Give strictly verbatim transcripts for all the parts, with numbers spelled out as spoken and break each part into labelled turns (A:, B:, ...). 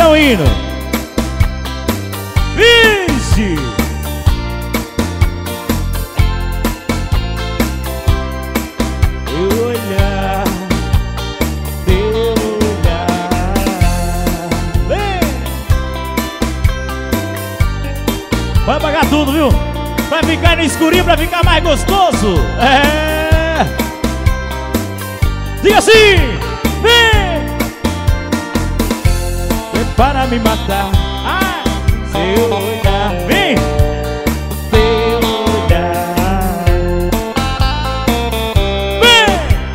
A: o hino. Vixe! Teu olhar, teu olhar. Vem! Vai apagar tudo, viu? Vai ficar no escurinho pra ficar mais gostoso. É! Diga assim! Vem! Vem para me matar. Ai! Seu olhar. Vem! Teu olhar. Vem!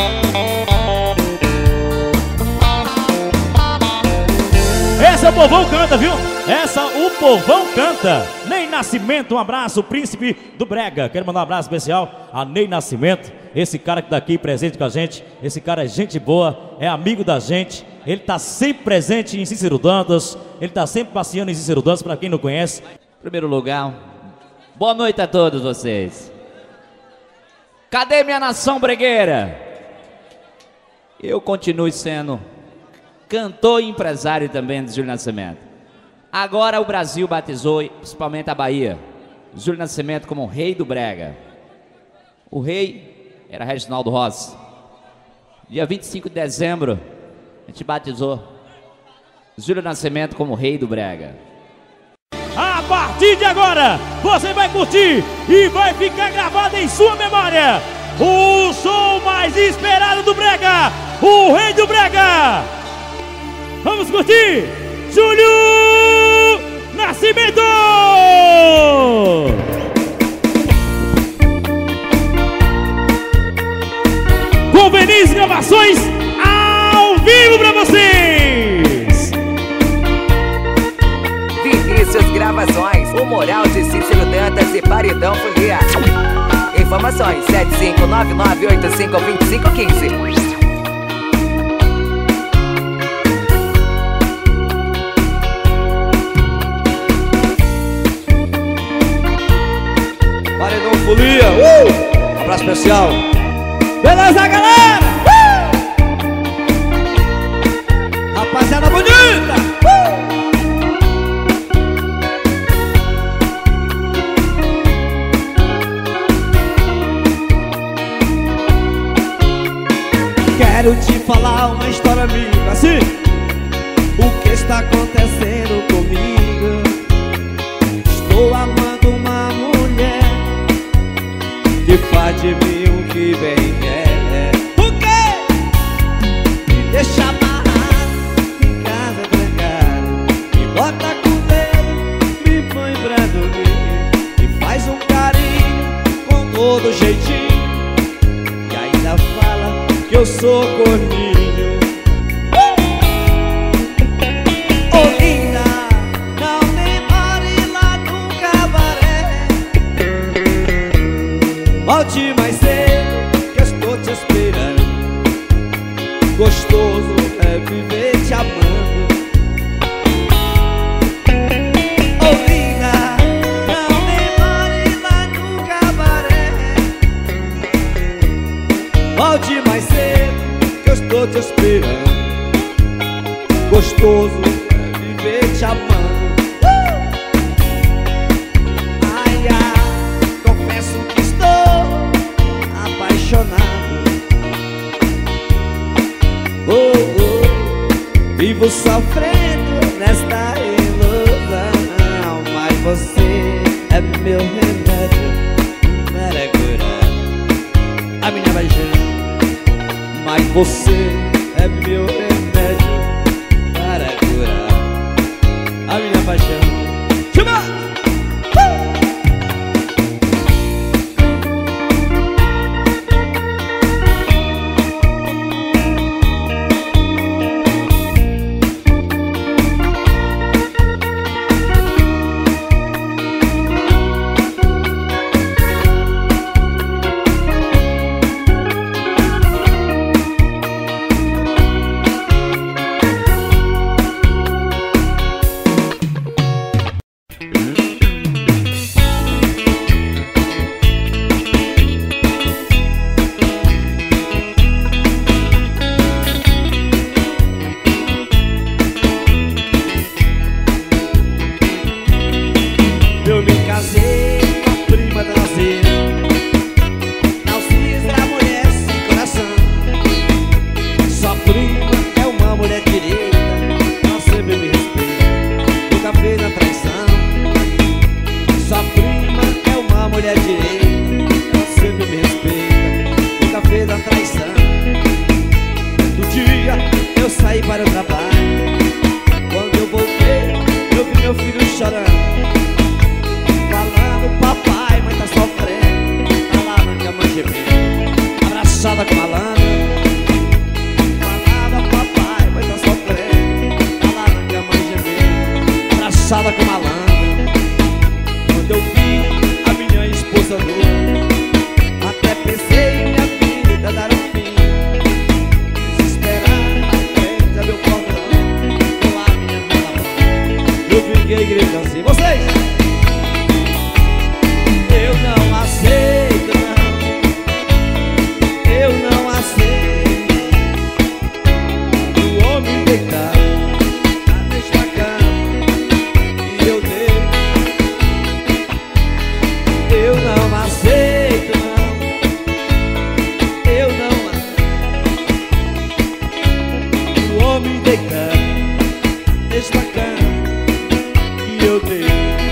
A: Essa o povão canta, viu? Essa o povão canta. Ney Nascimento, um abraço, príncipe do Brega. Quero mandar um abraço especial a Ney Nascimento. Esse cara que tá aqui presente com a gente. Esse cara é gente boa, é amigo da gente. Ele tá sempre presente em Cícero Dantas. Ele tá sempre passeando em Cícero Dantas, pra quem não conhece.
B: Em primeiro lugar, boa noite a todos vocês. Cadê minha nação bregueira? Eu continuo sendo cantor e empresário também de Júlio Nascimento. Agora o Brasil batizou, principalmente a Bahia, Júlio Nascimento como o rei do brega. O rei era Reginaldo Rossi. Dia vinte e cinco de dezembro, a gente batizou Júlio Nascimento como o rei do brega.
A: A partir de agora, você vai curtir e vai ficar gravado em sua memória o show mais esperado do brega, o rei do brega. Vamos curtir Júlio Nascimento! Com Venice Gravações ao vivo pra vocês!
C: Vinícius Gravações, o Moral de Cícero Dantas e Paredão Folia. Informações sete cinco nove nove oito cinco dois cinco um cinco.
D: Paredão Folia, uh! Abraço especial.
A: Beleza, galera? Uh!
D: Rapaziada bonita! Uh! Quero te falar uma história amiga. Assim, o que está acontecendo comigo? Estou amando uma mulher que faz de mim o que bem quer. O quê? Me deixa amarrado em casa trancado, me bota com medo, me põe pra dormir, me faz um carinho com todo jeitinho e ainda fala que eu sou corninho. Oh linda, não demore lá no cabaré, volte mais cedo que eu estou te esperando. Gostoso é viver te amando. Oh linda, não demore lá no cabaré, volte mais cedo que eu estou te esperando. Gostoso é viver te amando. Ai, ai, confesso que estou apaixonado. Oh, oh, vivo sofrendo nesta ilusão, mas você é meu remédio para curar a minha paixão. Mas você é meu remédio para curar a minha paixão. Chama! Uh! ele é direito, ela sempre me respeita, nunca fez a traição. No dia eu saí para o trabalho, quando eu voltei eu vi meu filho chorando, falando: papai, mãe tá sofrendo, tá lá na cama gemendo, abraçada com malandro. Falava: papai, mãe tá sofrendo, tá lá na cama gemendo, abraçada com malandro. Quando eu vi a minha esposa nua, até pensei em minha vida dar um fim. Desesperada, frente a meu portão, com a minha mão na mão, eu fiquei gritando assim: vocês! Eu não aceito, não. Eu não aceito o homem deitado na mesma cama que eu dei. Eu não aceito, não. Eu não aceito o homem deitado na mesma cama que eu dei.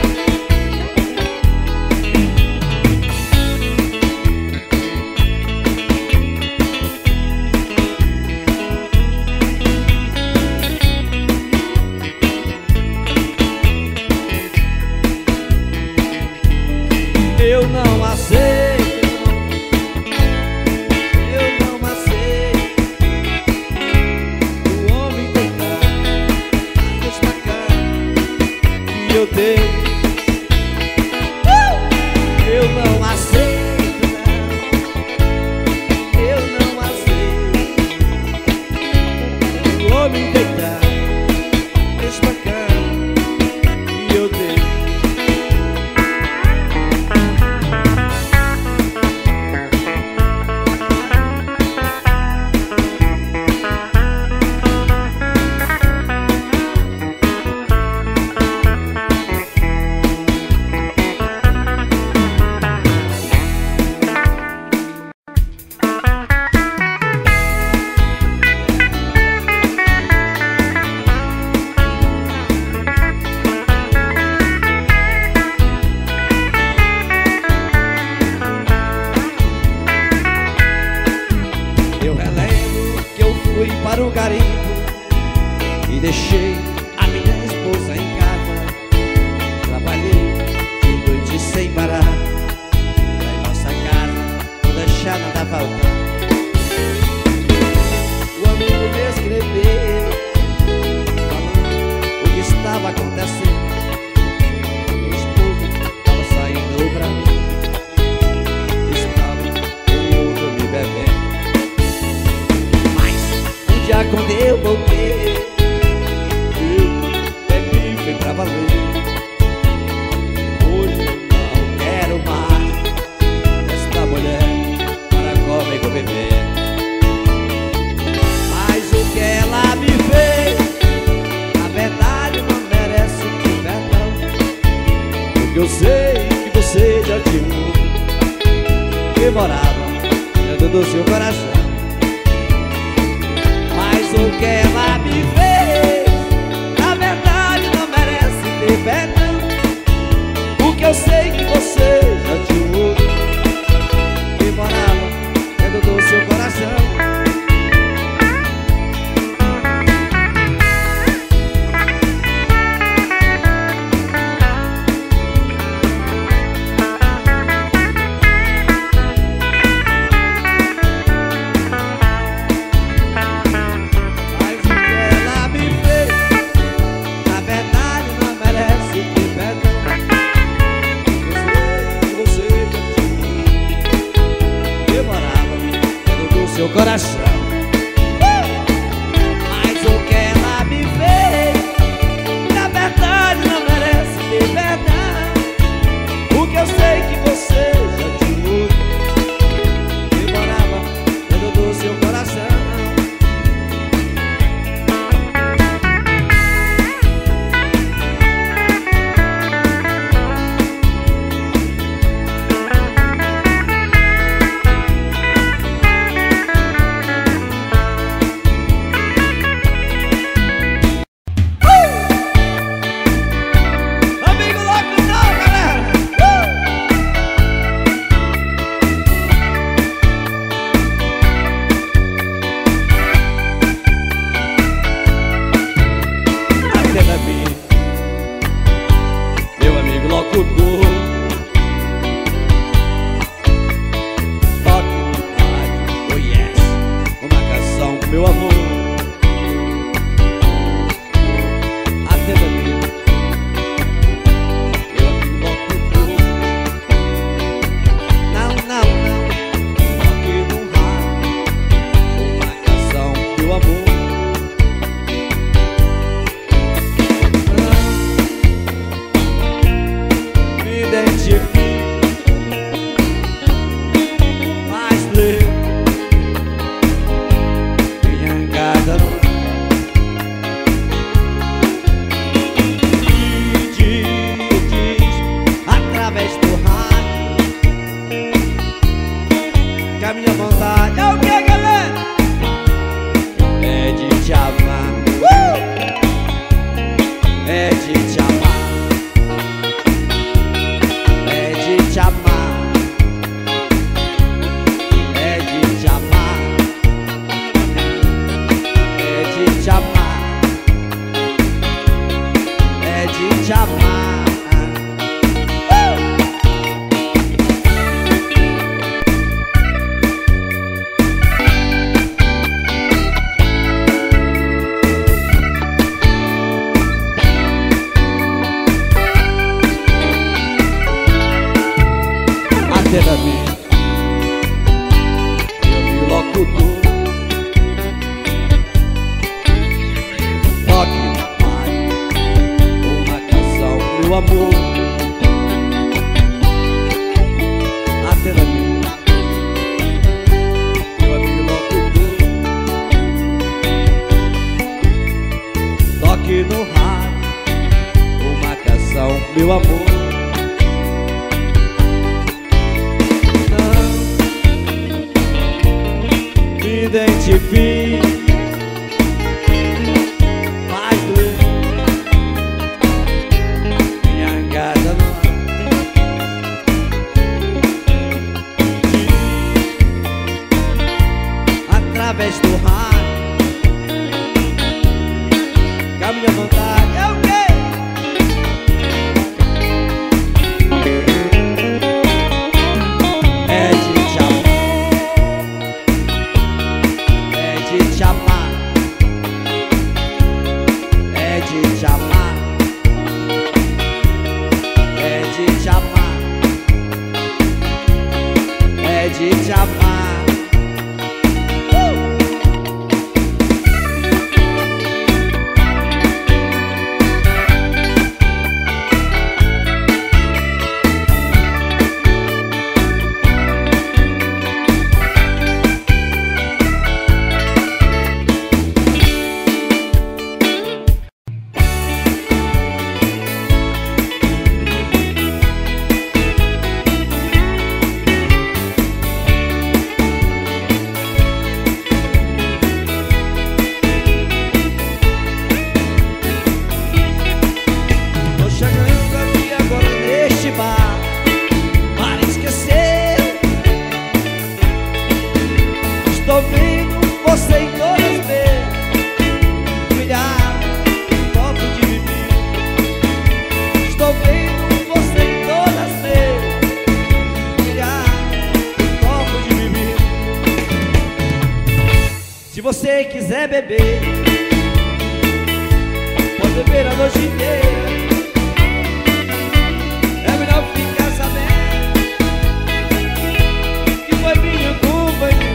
D: Eu não aceito, eu não aceito o homem deitado na mesma cama que eu dei. Eu não aceito, não. Eu não aceito o homem deitado na mesma cama que eu dei. Eu relembro que eu fui para o garimpo e deixei a minha esposa em casa. Trabalhei de noite sem parar pra em nossa casa não deixar nada faltar. O amigo me escreveu falando o que estava acontecendo. Minha esposa estava saindo pra mim, estava com outro me bebendo. Já quando eu voltei, eu bebi, fui pra valer. Hoje não quero mais esta mulher para comigo beber. Mas o que ela me fez, na verdade não merece perdão. Porque eu sei que você já tinha um que morava dentro do seu coração. O que ela me fez, na verdade não merece ter perdão. Porque eu sei que você já tinha um outro que morava dentro do seu coração. Seu coração. Mas o que ela me fez, na verdade não merece ter perdão. Porque eu sei que você já tinha outro que morava dentro do seu coração. a minha vontade é o que, galera? É de te amar, uh! É de te amar, é de te amar, é de te amar, é de te amar, é de te amar. Da minha, eu me locutor, toque no pai, uma canção, meu amor. Até da minha, eu me locutor, toque no rádio, uma canção, meu amor. Identifique, faz doer minha casa não através do rádio, que a minha vontade é o quê? É de te amar, de te amar, é de te amar, é de te amar, é de te amar. Estou vendo você em todas as vezes brilhar um copo de bebida. Estou vendo você em todas as vezes brilhar um copo de bebida. Se você quiser beber, pode beber a noite inteira. É melhor ficar sabendo que foi minha companhia.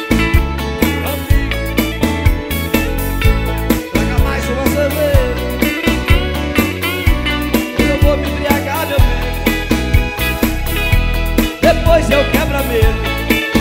D: Depois eu quebro a mesa.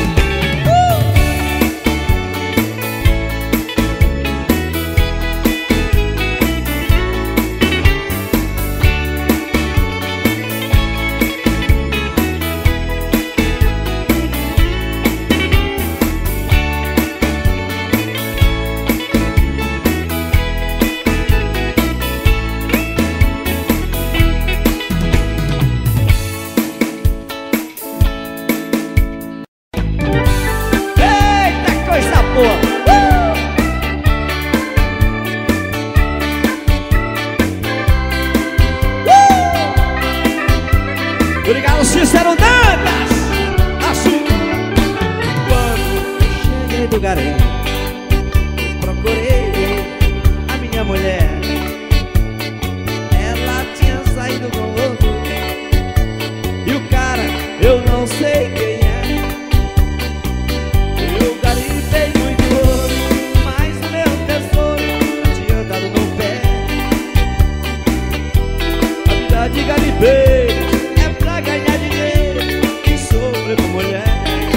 D: Obrigado, Cícero Dantas. Azul. Quando cheguei do garim, procurei a minha mulher. Ela tinha saído com outro, e o cara eu não sei quem é. Eu garimpei muito ouro, mas o meu tesouro tinha dado no pé. A vida de garimpeiro pra ganhar dinheiro e sofrer com mulher.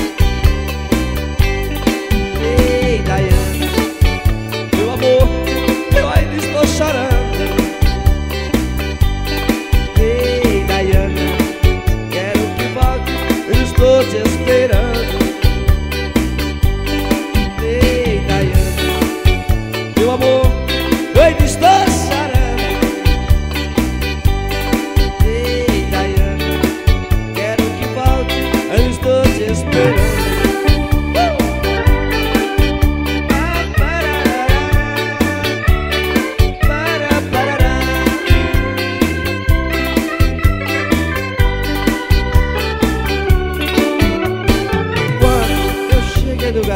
D: Ei, Daiane, meu amor, eu ainda estou chorando. Ei, Daiane, quero que volte, eu estou te esperando.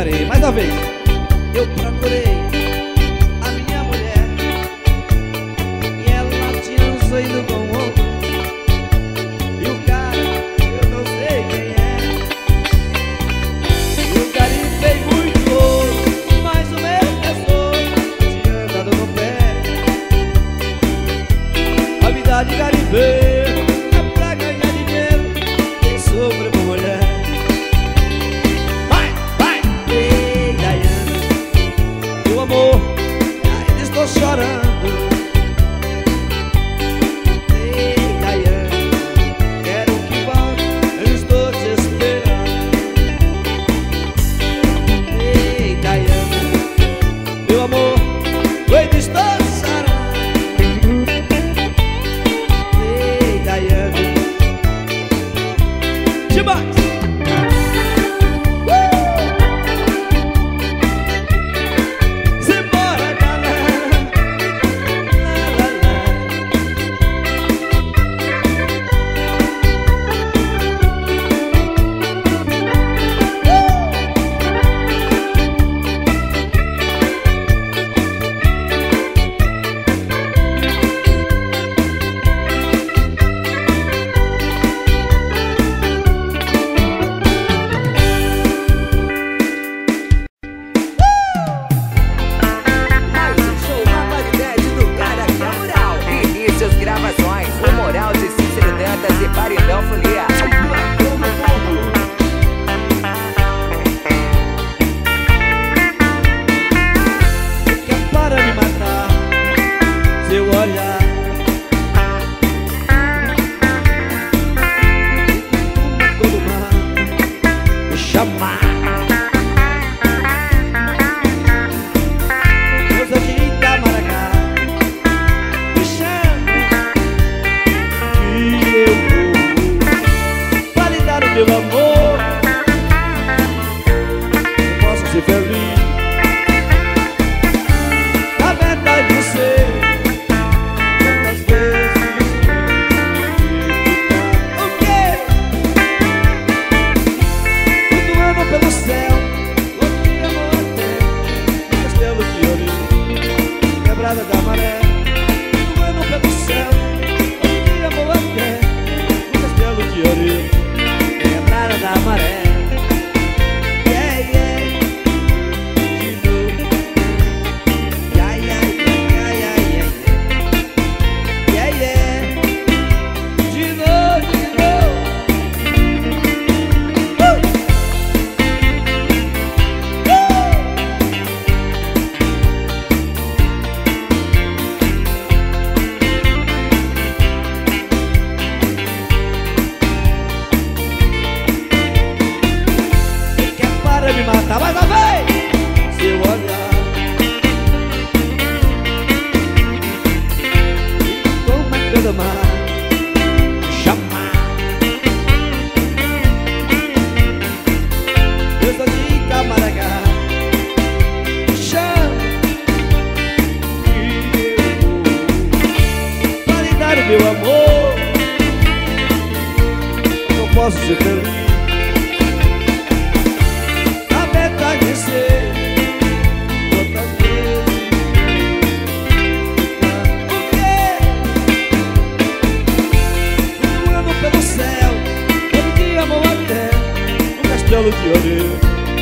D: areia. Mais uma vez. Eu procurei a minha mulher e ela tinha saído com outro. E o cara, eu não sei quem é. E o garimpei muito ouro, mas o meu tesouro tinha andado no pé. A vida de garimpeiro é pra ganhar dinheiro, quem sofre por mulher. Vai, vai! Ei, Daiane, meu amor, ainda estou chorando. Ei, Daiane, quero que volte, eu estou te esperando. Ei, Daiane, meu amor, eu ainda estou chorando. Ei, Daiane, demais! Simbora, galera! Lá, lá, lá.
C: Mais um show, uma qualidade do cara que é moral. Vinícius Gravações, o moral de Cícero Dantas e Paredão Folia.
D: Quer para me matar, seu olhar. Todo mar me chamar. Moça de Itamaracá, me chama que eu vou pra lhe dar o meu amor. Eu posso ser feliz. Na verdade eu sei quantas vezes o quê? Flutuando pelo céu, louquinha no hotel, no castelo de ouro, quebrada da maré. Flutuando pelo céu, louquinha no hotel, no castelo de ouro, quebrada da maré. Yeah, yeah, de novo. Yeah, yeah, yeah, yeah, yeah, yeah. Yeah, yeah. De novo, de novo. Uh! Você quer para me matar mais uma vez? Seu olhar como a cana mar chamar. Eu sou de Itamaracá, me chama que eu vou pra lhe dar o meu amor. Eu posso ser feliz. Na verdade eu sei quantas vezes o quê? Flutuando pelo céu, todo dia vou até um castelo de ouro.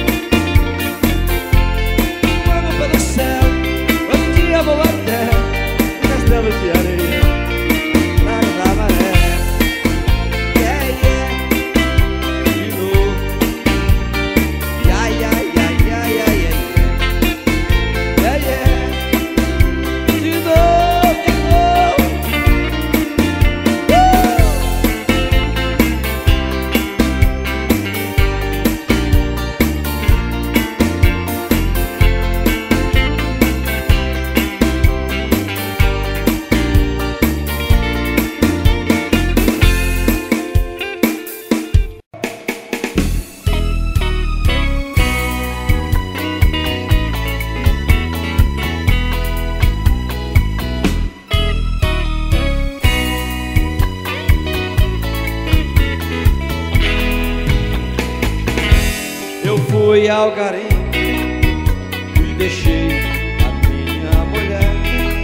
D: Flutuando pelo céu, todo dia vou até um castelo de areia. Lá na maré. Yeah, yeah. De novo. Yeah, yeah, yeah, yeah, yeah, yeah. Yeah, yeah. De novo, de novo. Eu fui ao garimpo deixei a minha mulher.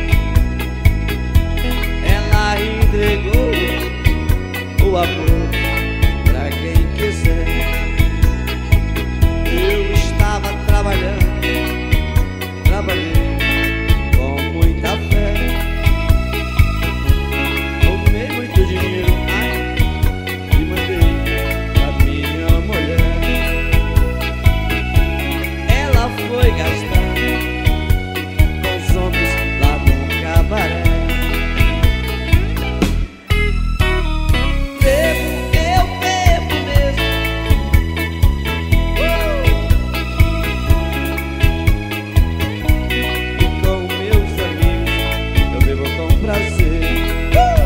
D: Ela entregou o amor pra quem quiser. Eu estava trabalhando, trabalhei com muita fé. Tomei muito dinheiro, ai, e mandei pra minha mulher. Ela foi gastar com os homens lá no cabaré. Bebo, eu bebo mesmo. uh! E com meus amigos eu bebo com prazer. uh!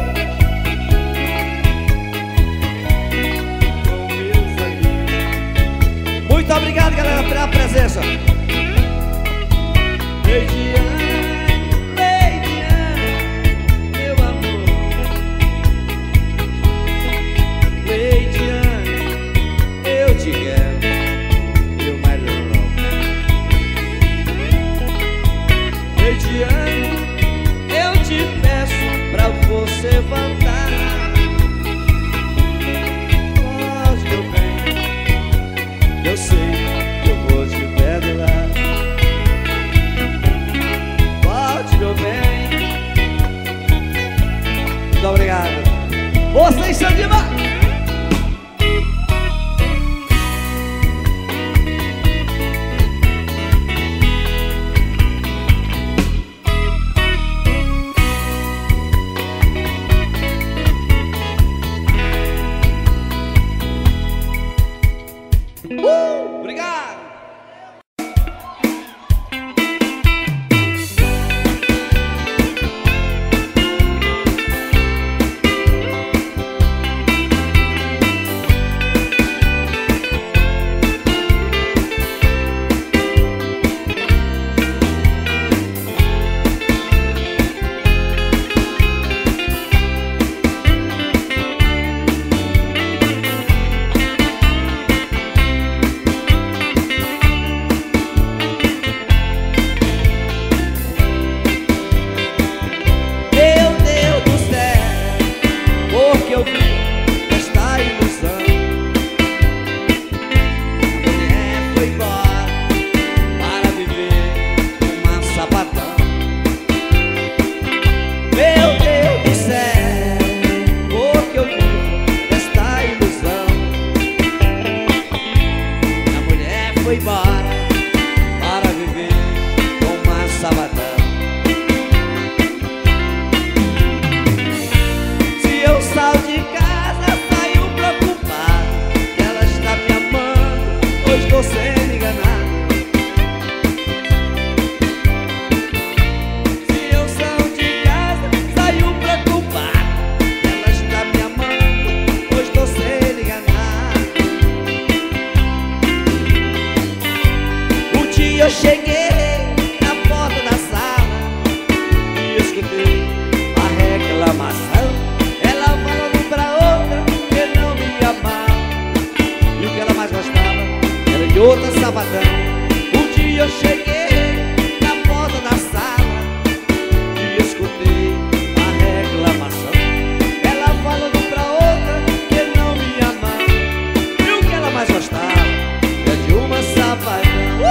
D: Com meus amigos. Muito obrigado, galera, pela presença. Leidiane, Leidiane, meu amor. Leidiane, eu te quero, meu melhor. Leidiane, eu te peço pra você voltar. Pode, meu bem, eu sei que eu vou te perdoar. Pode, meu bem. Muito obrigado. Vocês são demais. Uh, obrigado. Meu Deus do céu, porque eu vi esta ilusão. A mulher foi embora para viver uma sapatão. Meu Deus do céu, porque eu vi esta ilusão. A mulher foi embora para viver uma sapatão. Se eu saio de casa, saio preocupado, que ela está me amando, ou estou sendo enganado. Se eu saio de casa, saio preocupado, que ela está me amando, ou estou sendo enganado. Um dia eu cheguei na porta da sala e escutei a reclamação. Ela falando pra outra que não me amava, e o que ela mais gostava era de outra sapatão. Um dia eu cheguei na porta da sala e escutei a reclamação. Ela falando pra outra que não me amava, e o que ela mais gostava era de uma sapatão. Uh!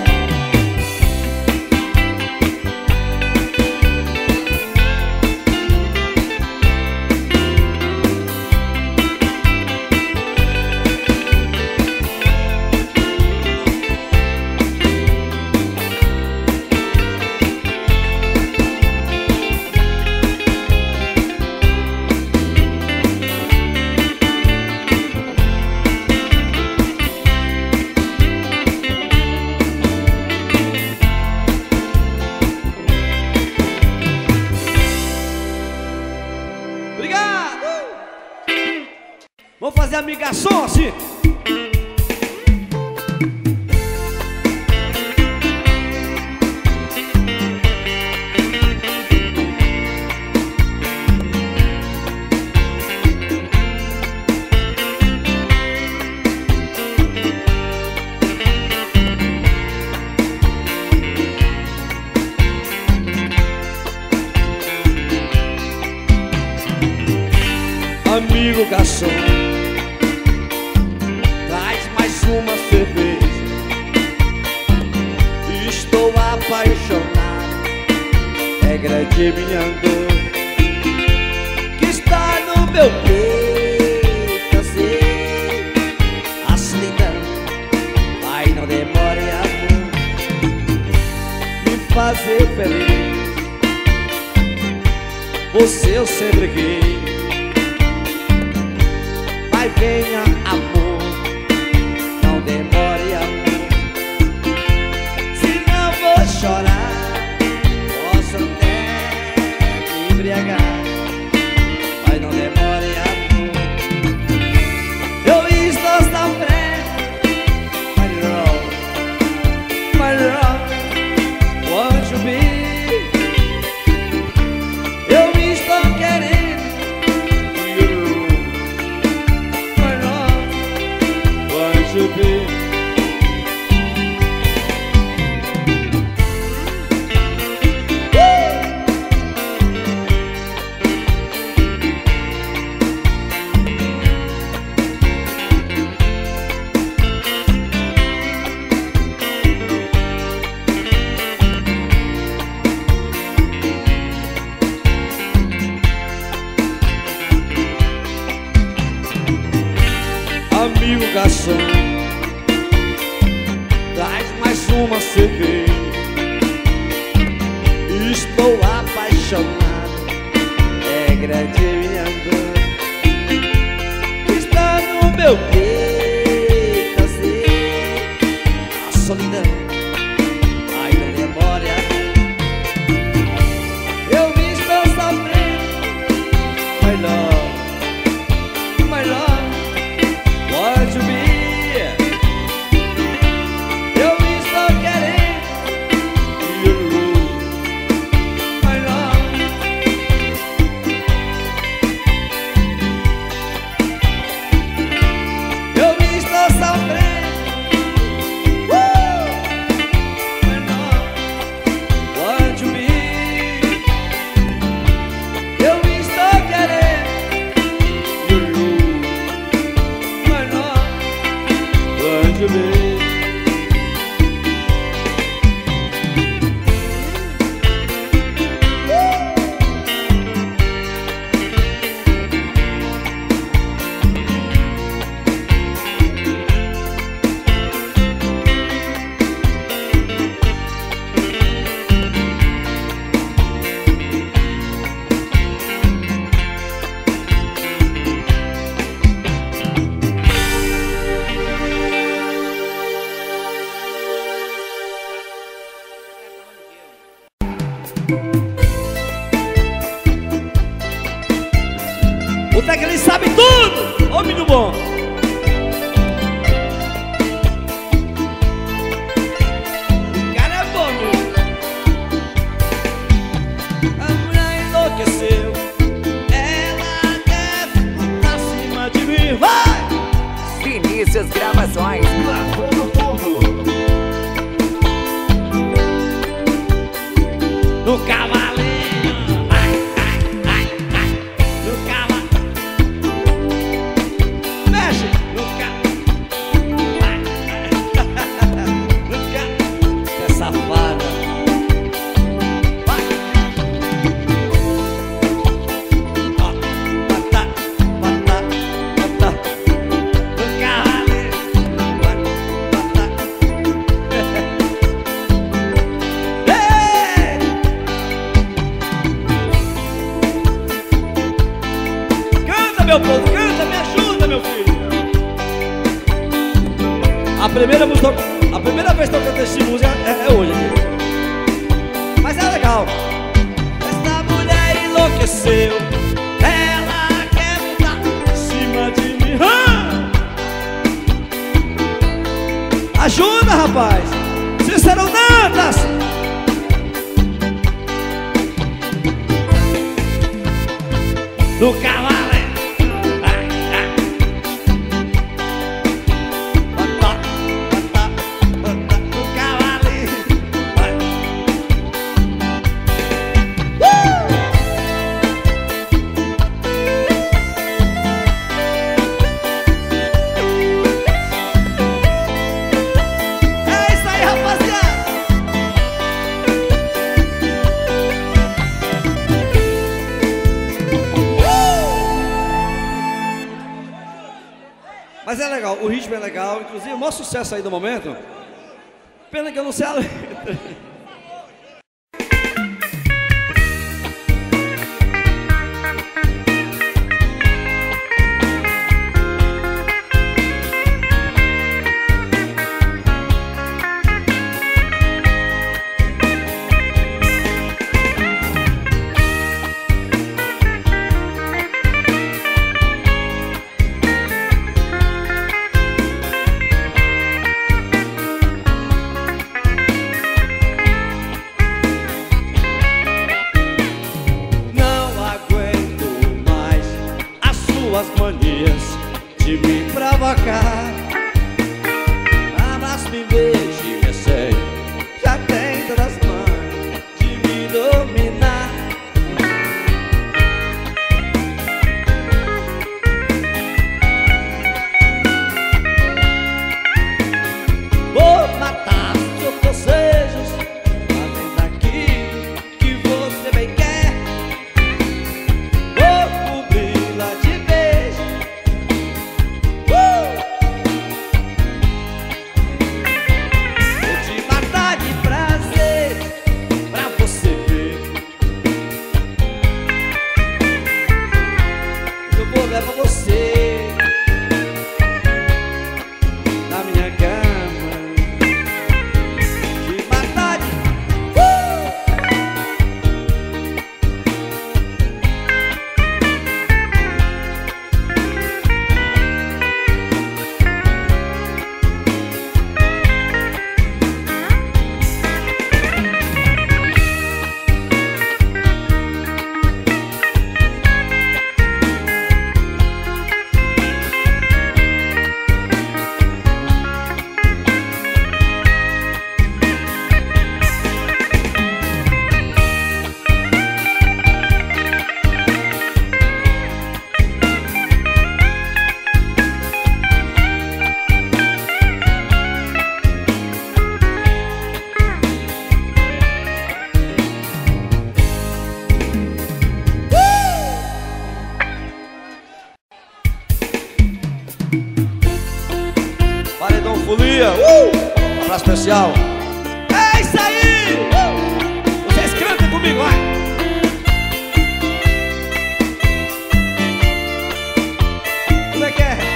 D: Obrigado! Vamos fazer amigação assim. Amigo garçom, traz mais uma cerveja. Estou apaixonado, é grande minha dor que está no meu peito. Assim, a solidão, ai não demore, amor, me fazer feliz. Você eu sempre quis, vai venha amor, não demore amor, senão vou chorar, posso até me embriagar, mas não demore amor, eu estou sofrendo, my love, my love, won't you be? Eu estou querendo you, my love, won't you be? Amigo garçom, traz mais uma cerveja. Estou apaixonado, é grande minha dor que está no meu peito. Assim, a solidão, ai não demore amor, eu me estou sofrendo, my love, my love, won't you be? Eu estou querendo you, my love. Eu estou sofrendo, uh, my love, won't you be? Eu estou querendo you, my love, won't you be? O técnico ele sabe tudo, ô menino bom. O cara é bom, meu. A mulher enlouqueceu, ela quer pra cima de mim, vai!
C: Vinícius Gravações.
D: No cavalinho, ai, ai, ai, ai. No cavalinho, mexe no cavalinho, ai, ai. No cavalinho, que é safada. Vai. Ó, bata, bata, bata. No cavalinho, vai, bata. Ei! Canta, meu povo, canta, me ajuda, meu filho. A primeira música, a primeira vez que eu cantei essa música é, é hoje aqui. Mas é legal. Essa mulher enlouqueceu, ela quer montar em cima de mim. Ah! Ajuda, rapaz. Cícero Dantas. Do cavalo. Ai, ai. Bota, bota, bota do cavalinho. Vai. Uh! ritmo é legal. Inclusive, o maior sucesso aí do momento. Pena que eu não sei a letra.
E: As manias de me provocar. Abraço-me, beijo e receio. Já tem todas as mãos de me dominar. Vou matar seus desejos, além daquilo que você bem quer. Vou cobri-la de Folia, uh! Um abraço especial. É isso aí! Uh! Vocês cantem comigo, vai! Como é que é?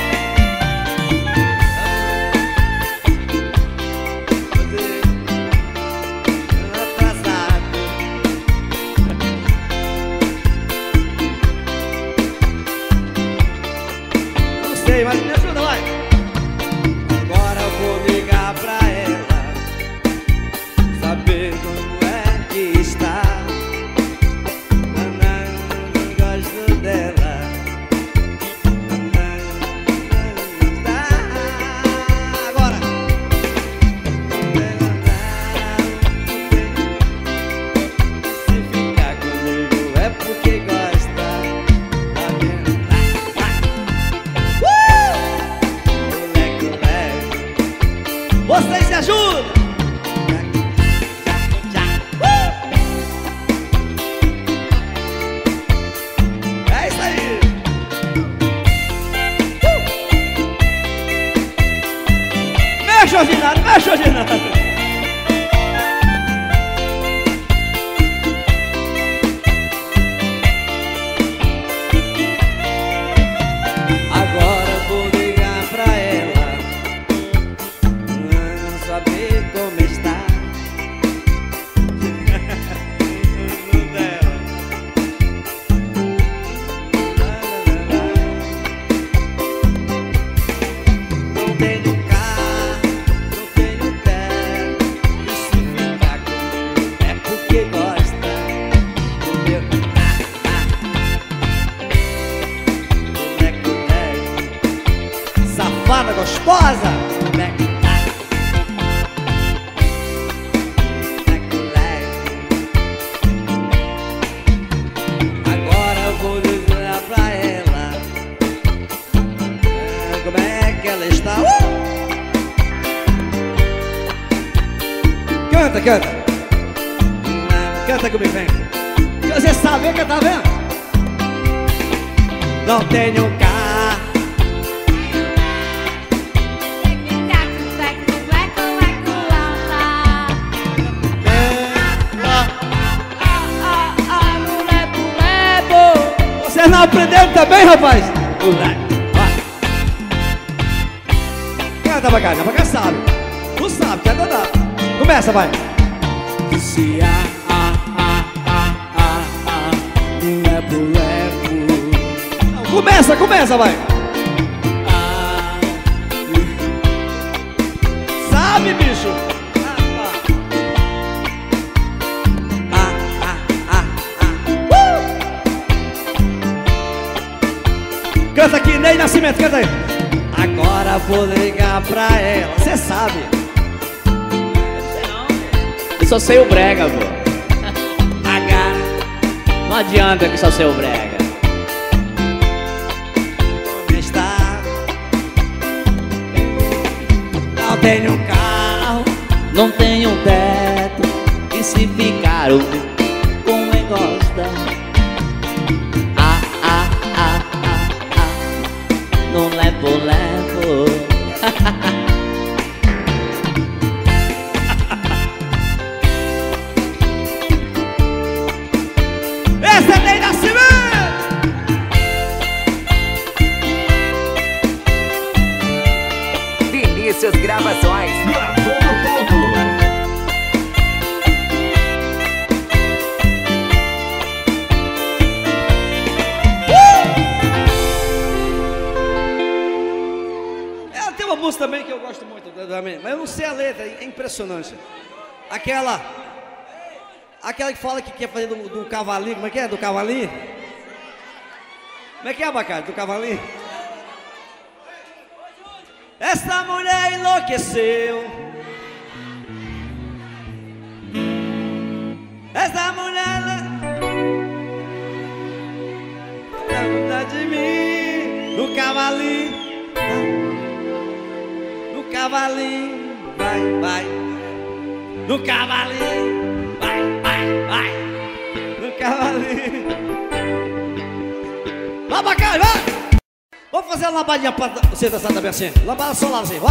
E: Atrasado. Não sei, mas me ajuda, vai! Vou ligar pra ela, saber como é que está. Não, não gosto dela. Não, não está. Agora. Se ficar comigo é porque gosta. Tá vendo? Vocês se ajudam! Uh! É isso aí! Uh! Mexe, ordinário, mexe, ordinário! Agora vou ligar pra ela, saber como está. Não tenho carro, não tenho terra, e se ficar comigo é porque gosta do meu boneco leve, safada gostosa, boneco. Canta, canta. Canta comigo, vem. Você sabe cantar, vendo? Não tenho carro,
D: trabalhando também, rapaz? Canta, bacana, bacana sabe. Tu sabe, canta não. Começa, vai.
E: Se a, a, a, a, a, a, levo, levo.
D: Começa, começa, vai.
E: Ah,
D: Sabe, bicho?
E: ah, ah, ah, ah.
D: Canta aqui, Ney Nascimento, canta aí. Agora vou ligar pra ela. Cê sabe.
B: Eu só sei o brega, pô. H. Não adianta que só sei o brega.
D: Onde está? Não tenho um carro.
B: Não tenho um teto. E se ficar um como é gosta. Ah, ah, ah, ah, ah. Não levo, levo.
D: Esse é Ney Nascimento.
C: Vinícius Gravações.
D: Ela tem uma música também que eu gosto muito, mas eu não sei a letra, é impressionante. Aquela, aquela que fala que quer fazer do, do cavalinho, como é que é? Do cavalinho? Como é que é, Abacate? Do cavalinho? Essa mulher enlouqueceu. Essa mulher lembra de mim. No cavalinho, no cavalinho, vai, vai. No cavalinho, vai, vai, vai. No cavalinho. Vai, Abacate, vai! Vamos fazer uma lambadinha pra você dançar também assim. Lambada só lá assim, vai!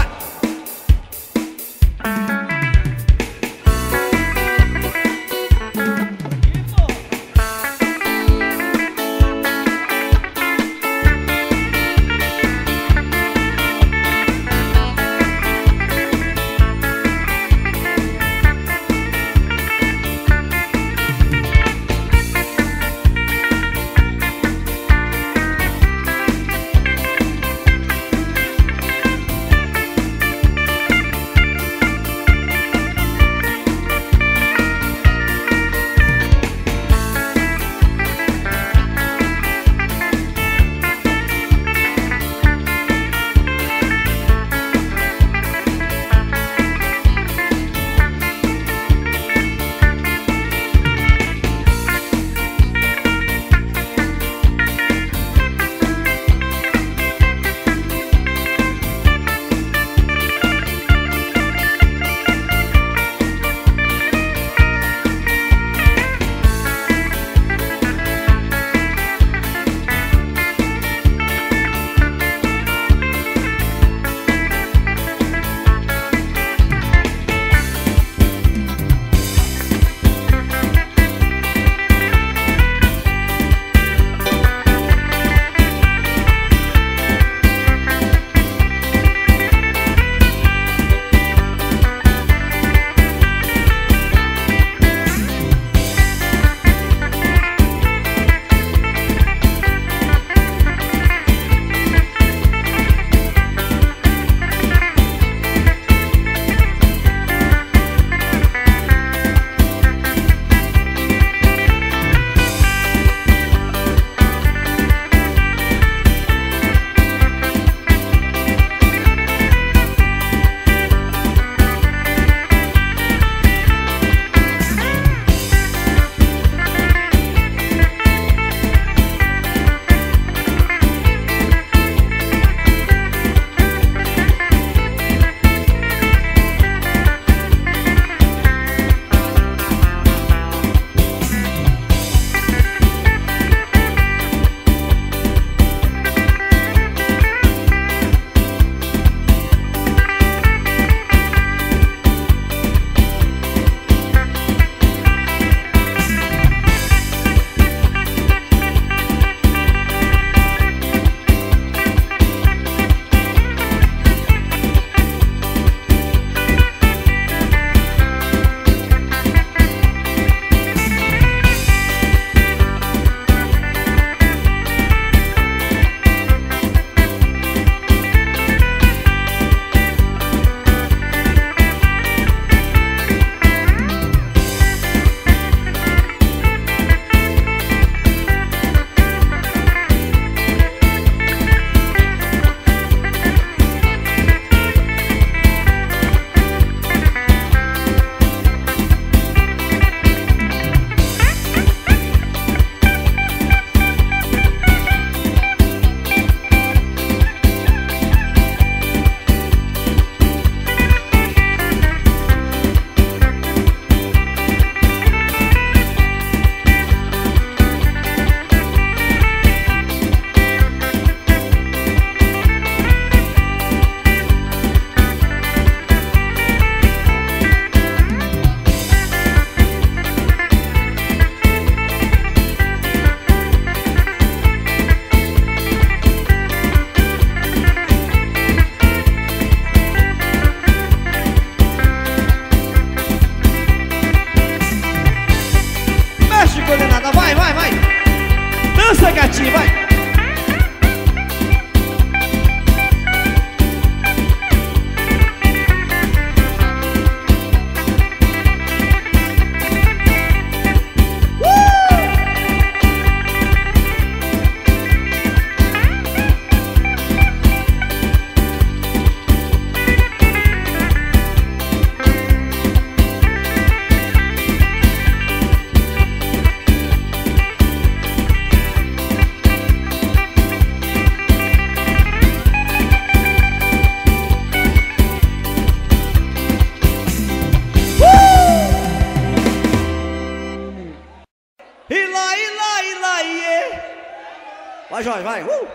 D: Vai, Jorge, vai. Uh!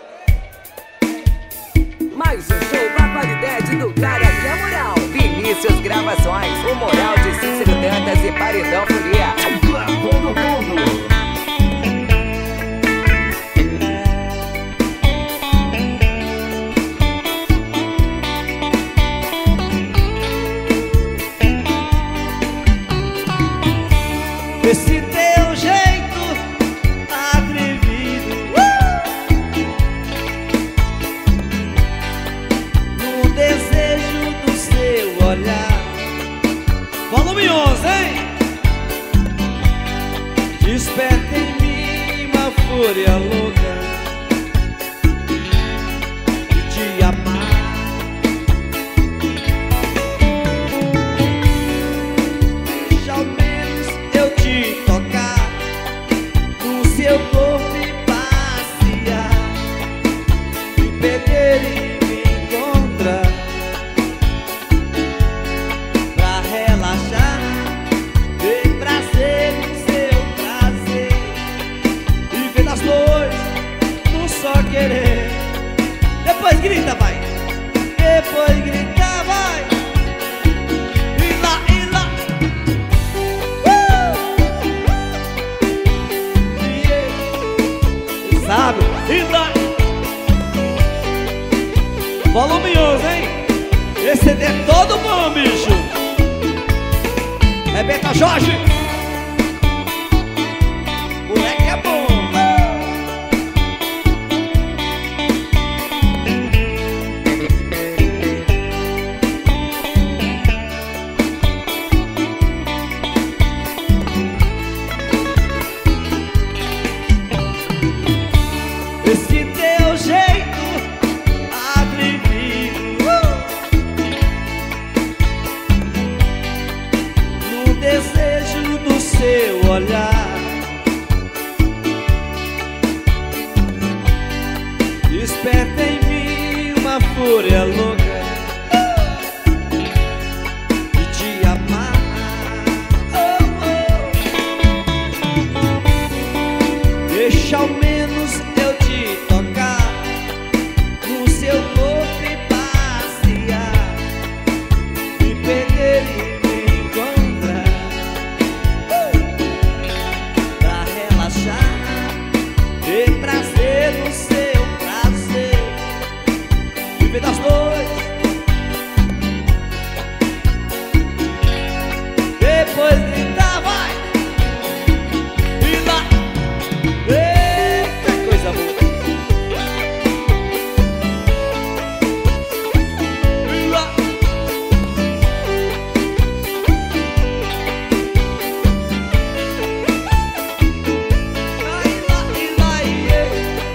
C: Mais um show com a qualidade do cara que é moral. Vinícius Gravações, o moral de Cícero Dantas e Paredão Folia. Pra todo mundo.
D: Esse teu jeito atrevido, uh! No desejo do seu olhar. Volume onze, hein? Desperta em mim uma fúria louca de te amar. Deixa ao menos eu te tocar, no seu corpo e passear, me perder e me encontrar, pra relaxar, ter prazer no seu prazer, viver das flores no só querer. Depois grita, vai! Depois grita, vai! E lá, e lá! Sabe? E lá. Volume onze, hein? Esse C D é todo bom, bicho. Rebenta Jorge. Moleque é bom. Esse teu jeito atrevido, uh! No desejo do seu olhar, desperta em mim uma fúria louca de te amar. Oh, oh. Deixa ao menos eu te tocar, no seu corpo e passear, me perder e me encontrar, uh! Pra relaxar, ter prazer no seu prazer, viver das dores, depois gritar, vai! E lá! Eita, coisa boa! E lá! E lá, e lá, iê!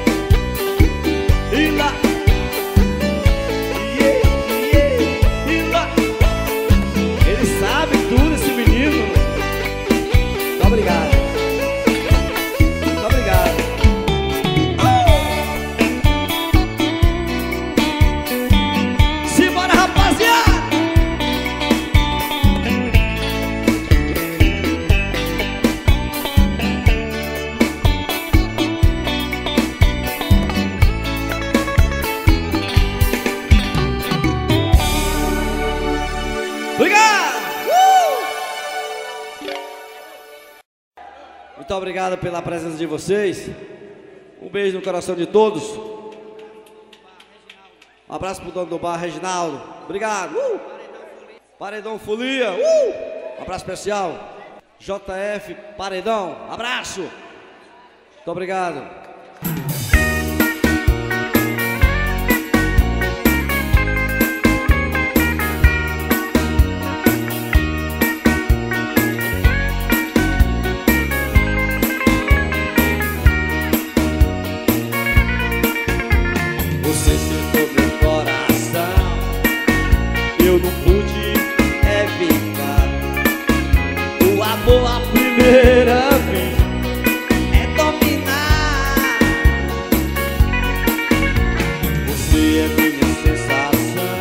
D: E lá! Iê, iê! E lá! Ele sabe tudo, esse menino! Muito obrigado! Muito obrigado! Simbora, rapaziada! Obrigado! Uh! Muito obrigado pela presença de vocês. Um beijo no coração de todos. Um abraço pro dono do bar, Reginaldo. Obrigado. Uh! Paredão Folia. Uh! Um abraço especial. J F Paredão. Abraço. Muito obrigado. Você sentou meu coração, eu não pude evitar. O amor à primeira vez é dominar. Você é minha sensação,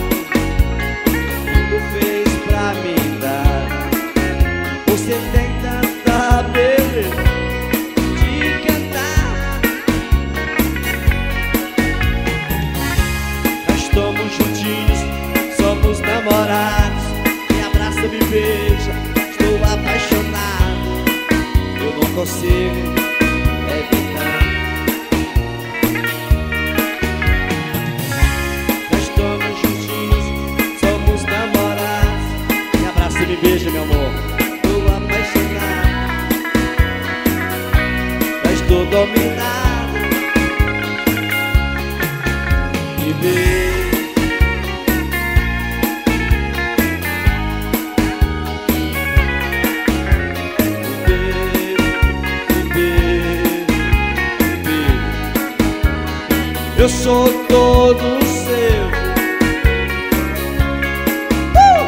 D: tudo fez pra me dar. Você tem tanta beleza de cantar. beija, estou apaixonado, eu não consigo evitar. Já estamos juntinhos, somos namorados. Me abraça e me beija, meu amor. Estou apaixonado, já estou dominado. Me beija. Eu sou todo seu. uh!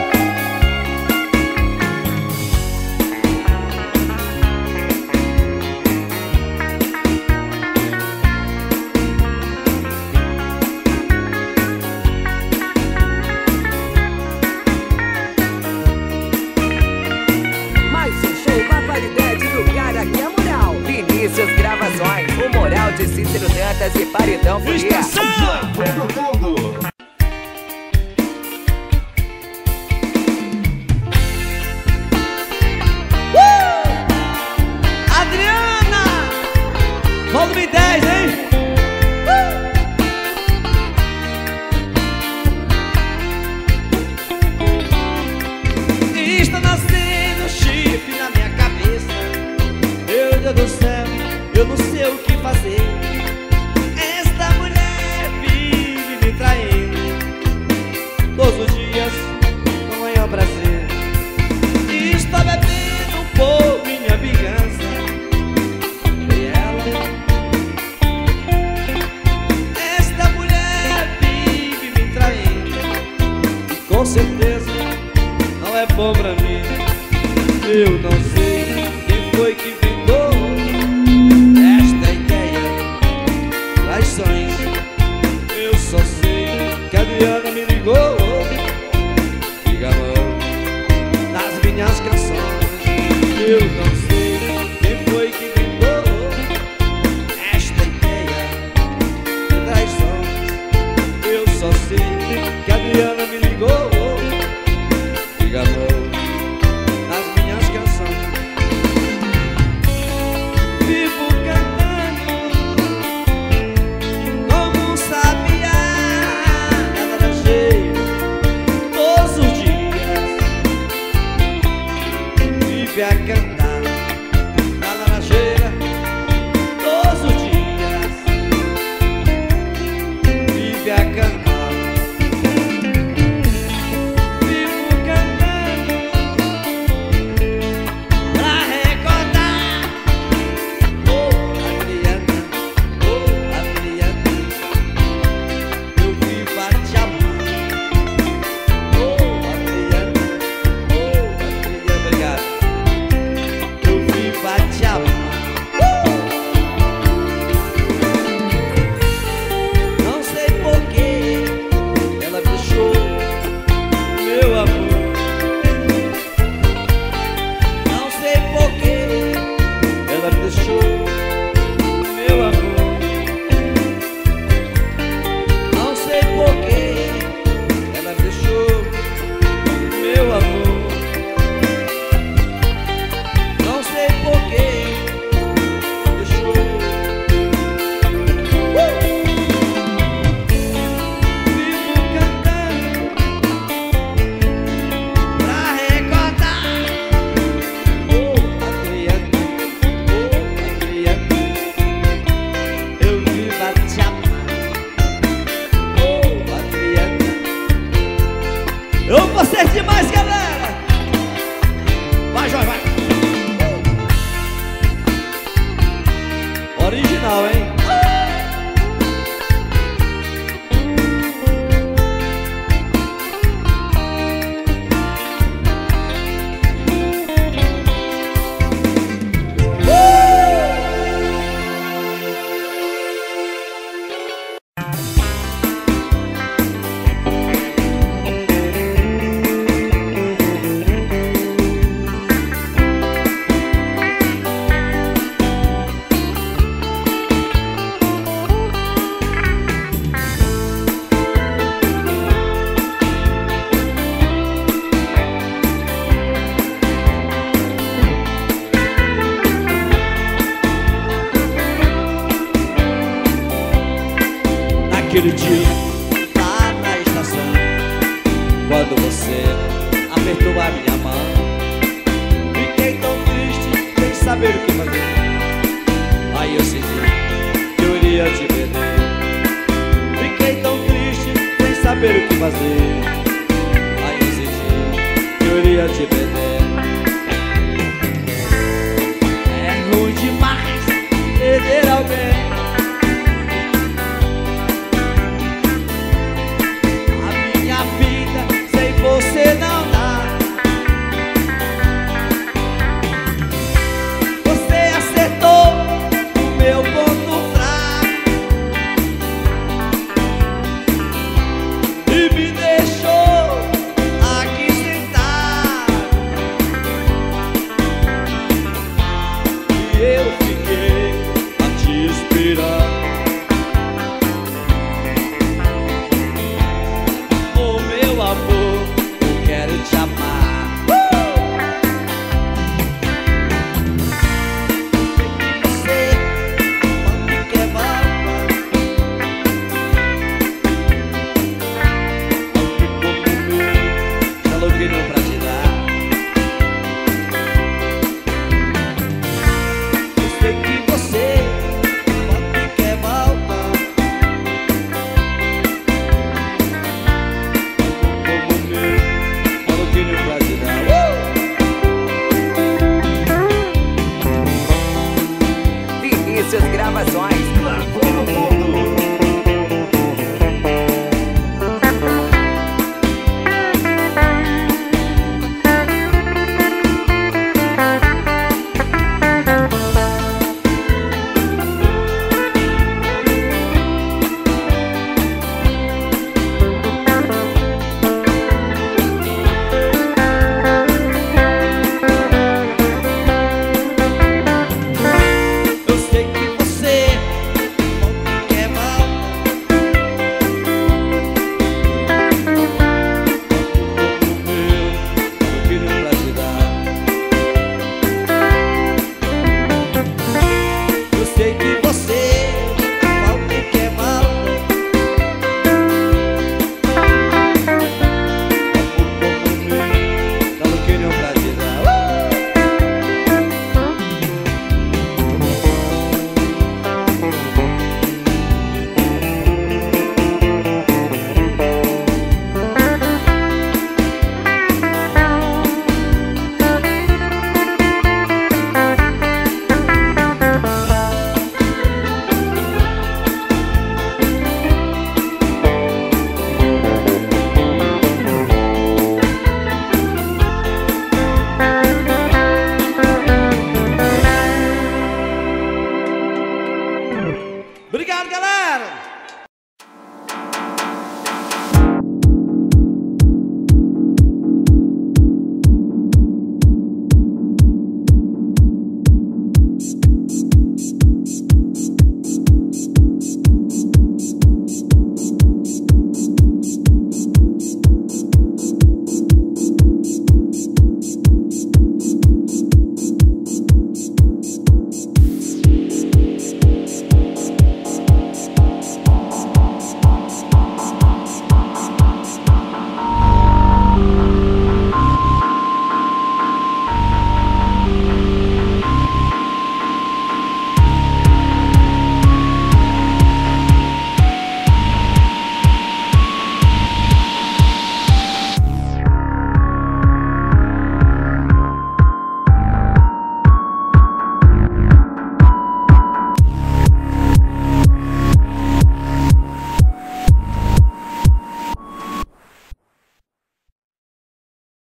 C: Mais um show com a qualidade do cara que é moral. Vinícius Gravações, o moral de Cícero Dantas e Paredão Folia.
D: Adriana, volume dez, hein? Uh! Está nascendo chifre na minha cabeça. Meu Deus do céu, eu não sei o que fazer. Esta mulher vive me traindo. Todos os dias não é um prazer. Estou bebendo um pouco minha vingança. E ela, esta mulher vive me traindo. E com certeza não é bom pra mim. Eu não sei quem foi que inventou esta ideia. Traições, eu só sei que a Adriana me ligou e gamou nas minhas canções. Eu não sei quem foi que inventou esta ideia de traições. Eu só sei que a Adriana me ligou e gamou nas minhas canções. Vivo cantando como um sabiá na laranjeira todos os dias. Vive a cantar na laranjeira todos os dias. Vive a cantar. Vivo cantando pra recordar. Oh, Adriana, oh, Adriana, eu vivo a te amar. Oh, Adriana, oh, Adriana, obrigado. Eu vivo a te amar. Não sei porquê ela me deixou, meu amor. Não sei porquê ela me deixou, meu amor. Não sei porquê ela me deixou, meu amor. Não sei porquê deixou. Uh! Vivo cantando pra recordar. Oh, Adriana, oh, Adriana, eu vivo a te amar. Oh, Adriana, eu amo vocês demais, galera. Vai, Jorge, vai. Original, hein? Naquele dia, lá na estação, quando você apertou a minha mão, fiquei tão triste, sem saber o que fazer. Aí eu senti que eu iria te perder. Fiquei tão triste, sem saber o que fazer. Aí eu senti que eu iria te perder.